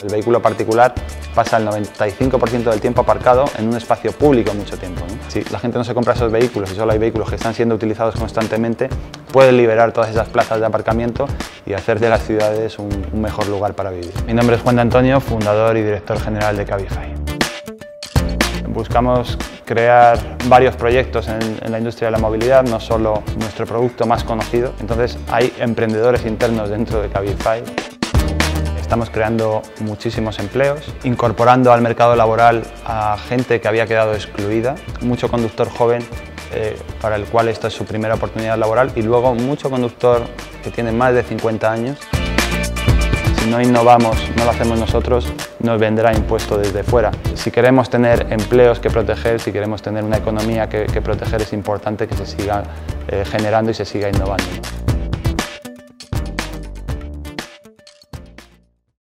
El vehículo particular pasa el 95% del tiempo aparcado en un espacio público mucho tiempo, ¿no? Si la gente no se compra esos vehículos y solo hay vehículos que están siendo utilizados constantemente, pueden liberar todas esas plazas de aparcamiento y hacer de las ciudades un mejor lugar para vivir. Mi nombre es Juan de Antonio, fundador y director general de Cabify. Buscamos crear varios proyectos en la industria de la movilidad, no solo nuestro producto más conocido. Entonces hay emprendedores internos dentro de Cabify. Estamos creando muchísimos empleos, incorporando al mercado laboral a gente que había quedado excluida, mucho conductor joven para el cual esta es su primera oportunidad laboral y luego mucho conductor que tiene más de 50 años. Si no innovamos, no lo hacemos nosotros, nos vendrá impuesto desde fuera. Si queremos tener empleos que proteger, si queremos tener una economía que proteger, es importante que se siga generando y se siga innovando, ¿no?